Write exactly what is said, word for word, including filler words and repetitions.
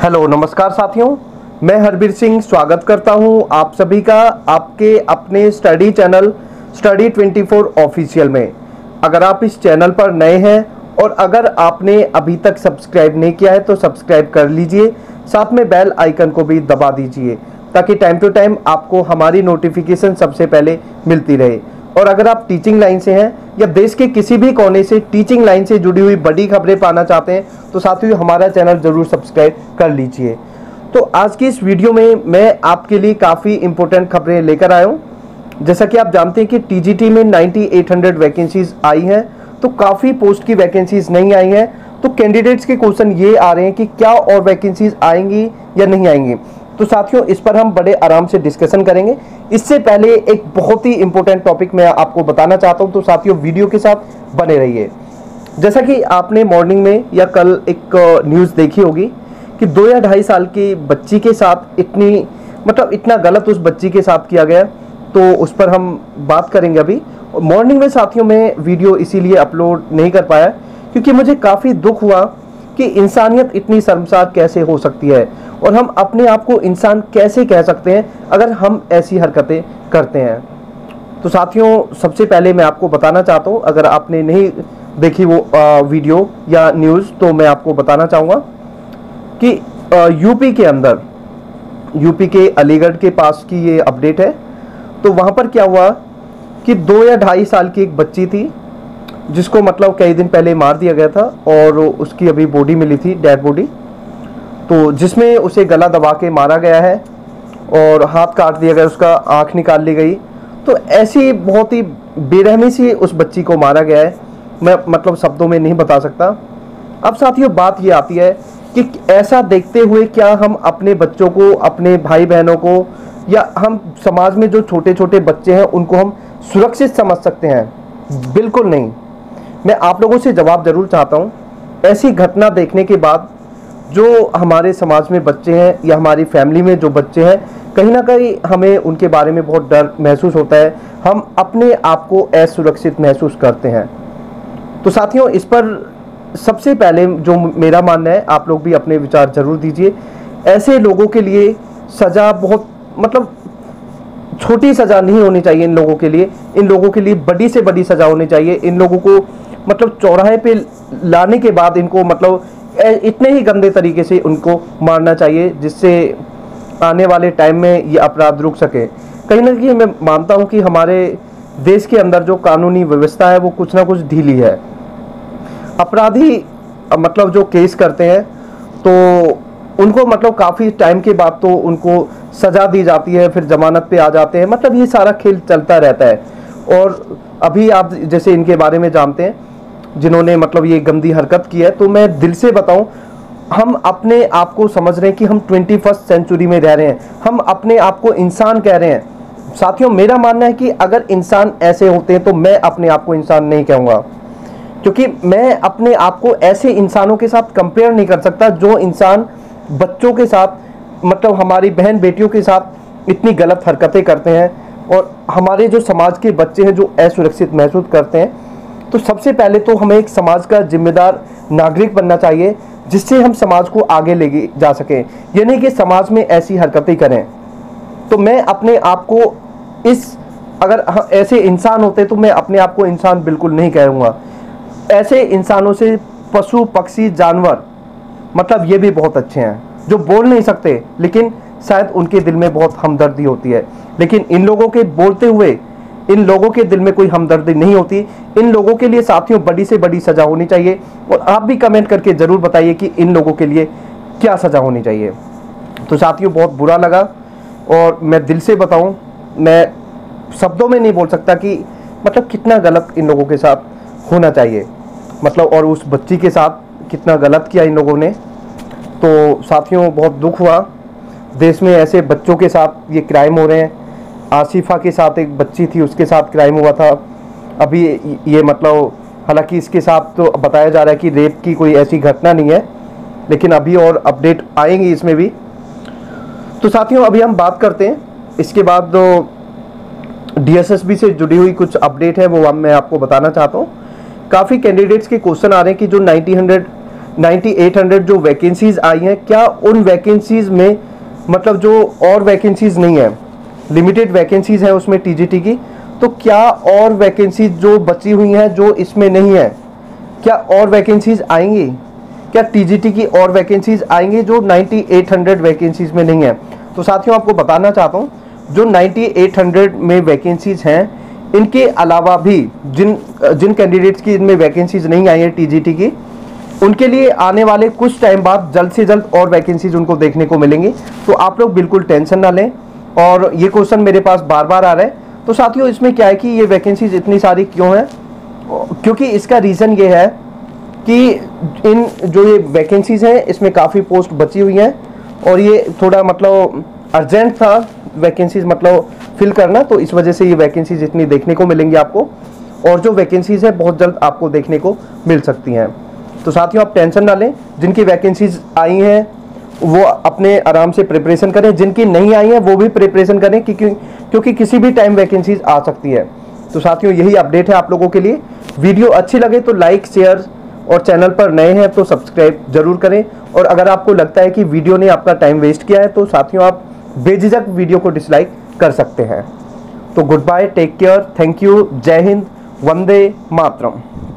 Hello नमस्कार साथियों, मैं हरबीर सिंह स्वागत करता हूं आप सभी का आपके अपने study channel study twenty four official में। अगर आप इस चैनल पर नए हैं और अगर आपने अभी तक सब्सक्राइब नहीं किया है तो सब्सक्राइब कर लीजिए, साथ में बेल आइकन को भी दबा दीजिए ताकि टाइम टू टाइम आपको हमारी नोटिफिकेशन सबसे पहले मिलती रहे। और अगर आप टीचिंग लाइन से हैं या देश के किसी भी कोने से टीचिंग लाइन से जुड़ी हुई बड़ी खबरें पाना चाहते हैं तो साथियों हमारा चैनल जरूर सब्सक्राइब कर लीजिए। तो आज की इस वीडियो में मैं आपके लिए काफ़ी इंपॉर्टेंट खबरें लेकर आया हूँ। जैसा कि आप जानते हैं कि टीजीटी में अट्ठानवे सौ वैकेंसीज आई हैं, तो काफ़ी पोस्ट की वैकेंसीज नहीं आई हैं। तो कैंडिडेट्स के क्वेश्चन ये आ रहे हैं कि क्या और वैकेंसीज आएंगी या नहीं आएंगी। तो साथियों इस पर हम बड़े आराम से डिस्कशन करेंगे। इससे पहले एक बहुत ही इंपॉर्टेंट टॉपिक मैं आपको बताना चाहता हूं, तो साथियों वीडियो के साथ बने रहिए। जैसा कि आपने मॉर्निंग में या कल एक न्यूज़ देखी होगी कि दो या ढाई साल की बच्ची के साथ इतनी मतलब इतना गलत उस बच्ची के साथ किया गया, तो उस पर हम बात करेंगे अभी। मॉर्निंग में साथियों मैं वीडियो इसीलिए अपलोड नहीं कर पाया क्योंकि मुझे काफ़ी दुख हुआ कि इंसानियत इतनी शर्मसार कैसे हो सकती है और हम अपने आप को इंसान कैसे कह सकते हैं अगर हम ऐसी हरकतें करते हैं। तो साथियों सबसे पहले मैं आपको बताना चाहता हूं, अगर आपने नहीं देखी वो आ, वीडियो या न्यूज़, तो मैं आपको बताना चाहूँगा कि आ, यूपी के अंदर यूपी के अलीगढ़ के पास की ये अपडेट है। तो वहाँ पर क्या हुआ कि दो या ढाई साल की एक बच्ची थी जिसको मतलब कई दिन पहले मार दिया गया था और उसकी अभी बॉडी मिली थी, डेड बॉडी, तो जिसमें उसे गला दबा के मारा गया है और हाथ काट दिया गया, उसका आँख निकाल ली गई। तो ऐसी बहुत ही बेरहमी से उस बच्ची को मारा गया है, मैं मतलब शब्दों में नहीं बता सकता। अब साथियों बात ये आती है कि ऐसा देखते हुए क्या हम अपने बच्चों को, अपने भाई बहनों को या हम समाज में जो छोटे छोटे बच्चे हैं उनको हम सुरक्षित समझ सकते हैं? बिल्कुल नहीं। मैं आप लोगों से जवाब जरूर चाहता हूँ। ऐसी घटना देखने के बाद जो हमारे समाज में बच्चे हैं या हमारी फैमिली में जो बच्चे हैं, कहीं ना कहीं हमें उनके बारे में बहुत डर महसूस होता है, हम अपने आप को असुरक्षित महसूस करते हैं। तो साथियों इस पर सबसे पहले जो मेरा मानना है, आप लोग भी अपने विचार जरूर दीजिए। ऐसे लोगों के लिए सज़ा बहुत मतलब छोटी सज़ा नहीं होनी चाहिए। इन लोगों के लिए इन लोगों के लिए बड़ी से बड़ी सज़ा होनी चाहिए। इन लोगों को मतलब चौराहे पे लाने के बाद इनको मतलब इतने ही गंदे तरीके से उनको मारना चाहिए जिससे आने वाले टाइम में ये अपराध रुक सके। कहीं ना कहीं मैं मानता हूँ कि हमारे देश के अंदर जो कानूनी व्यवस्था है वो कुछ ना कुछ ढीली है। अपराधी मतलब जो केस करते हैं तो उनको मतलब काफ़ी टाइम के बाद तो उनको सज़ा दी जाती है, फिर जमानत पे आ जाते हैं, मतलब ये सारा खेल चलता रहता है। और अभी आप जैसे इनके बारे में जानते हैं जिन्होंने मतलब ये गंदी हरकत की है, तो मैं दिल से बताऊं, हम अपने आप को समझ रहे हैं कि हम ट्वेंटी फर्स्ट सेंचुरी में रह रहे हैं, हम अपने आप को इंसान कह रहे हैं। साथियों मेरा मानना है कि अगर इंसान ऐसे होते हैं तो मैं अपने आप को इंसान नहीं कहूँगा, क्योंकि मैं अपने आप को ऐसे इंसानों के साथ कंपेयर नहीं कर सकता जो इंसान बच्चों के साथ मतलब हमारी बहन बेटियों के साथ इतनी गलत हरकतें करते हैं और हमारे जो समाज के बच्चे हैं जो असुरक्षित महसूस करते हैं। तो सबसे पहले तो हमें एक समाज का जिम्मेदार नागरिक बनना चाहिए जिससे हम समाज को आगे ले जा सकें, ये नहीं कि समाज में ऐसी हरकतें करें। तो मैं अपने आप को इस अगर ऐसे इंसान होते तो मैं अपने आप को इंसान बिल्कुल नहीं कहूँगा। ऐसे इंसानों से पशु पक्षी जानवर मतलब ये भी बहुत अच्छे हैं जो बोल नहीं सकते, लेकिन शायद उनके दिल में बहुत हमदर्दी होती है, लेकिन इन लोगों के बोलते हुए इन लोगों के दिल में कोई हमदर्दी नहीं होती। इन लोगों के लिए साथियों बड़ी से बड़ी सज़ा होनी चाहिए और आप भी कमेंट करके ज़रूर बताइए कि इन लोगों के लिए क्या सज़ा होनी चाहिए। तो साथियों बहुत बुरा लगा और मैं दिल से बताऊं, मैं शब्दों में नहीं बोल सकता कि मतलब कितना गलत इन लोगों के साथ होना चाहिए, मतलब और उस बच्ची के साथ कितना गलत किया इन लोगों ने। तो साथियों बहुत दुख हुआ, देश में ऐसे बच्चों के साथ ये क्राइम हो रहे हैं। आसिफा के साथ एक बच्ची थी, उसके साथ क्राइम हुआ था। अभी ये मतलब हालांकि इसके साथ तो बताया जा रहा है कि रेप की कोई ऐसी घटना नहीं है, लेकिन अभी और अपडेट आएंगी इसमें भी। तो साथियों अभी हम बात करते हैं, इसके बाद जो डीएसएसबी से जुड़ी हुई कुछ अपडेट है वो मैं आपको बताना चाहता हूँ। काफ़ी कैंडिडेट्स के क्वेश्चन आ रहे हैं कि जो नाइनटीन हंड्रेड अट्ठानवे सौ जो वैकेंसीज आई हैं, क्या उन वैकेंसीज में मतलब जो और वैकेंसीज नहीं है, लिमिटेड वैकेंसीज है उसमें टीजीटी की, तो क्या और वैकेंसीज जो बची हुई हैं जो इसमें नहीं है, क्या और वैकेंसीज आएंगी? क्या टीजीटी की और वैकेंसीज आएंगी जो अट्ठानवे सौ वैकेंसीज में नहीं है? तो साथियों आपको बताना चाहता हूँ, जो अट्ठानवे सौ में वैकेंसीज हैं, इनके अलावा भी जिन जिन कैंडिडेट्स की इनमें वैकेंसीज नहीं आई है टीजीटी की, उनके लिए आने वाले कुछ टाइम बाद जल्द से जल्द और वैकेंसीज उनको देखने को मिलेंगी। तो आप लोग बिल्कुल टेंशन ना लें। और ये क्वेश्चन मेरे पास बार बार आ रहा है, तो साथियों इसमें क्या है कि ये वैकेंसीज इतनी सारी क्यों हैं? क्योंकि इसका रीज़न ये है कि इन जो ये वैकेंसीज हैं इसमें काफ़ी पोस्ट बची हुई हैं और ये थोड़ा मतलब अर्जेंट था वैकेंसीज मतलब फिल करना, तो इस वजह से ये वैकेंसीज इतनी देखने को मिलेंगी आपको। और जो वैकेंसीज है बहुत जल्द आपको देखने को मिल सकती हैं। तो साथियों आप टेंशन ना लें, जिनकी वैकेंसीज आई हैं वो अपने आराम से प्रिपरेशन करें, जिनकी नहीं आई है वो भी प्रिपरेशन करें, क्योंकि क्योंकि किसी भी टाइम वैकेंसीज आ सकती है। तो साथियों यही अपडेट है आप लोगों के लिए। वीडियो अच्छी लगे तो लाइक शेयर, और चैनल पर नए हैं तो सब्सक्राइब जरूर करें। और अगर आपको लगता है कि वीडियो ने आपका टाइम वेस्ट किया है तो साथियों आप बेझिझक वीडियो को डिसलाइक कर सकते हैं। तो good bye, take care, thank you, जय हिंद, वंदे मातरम।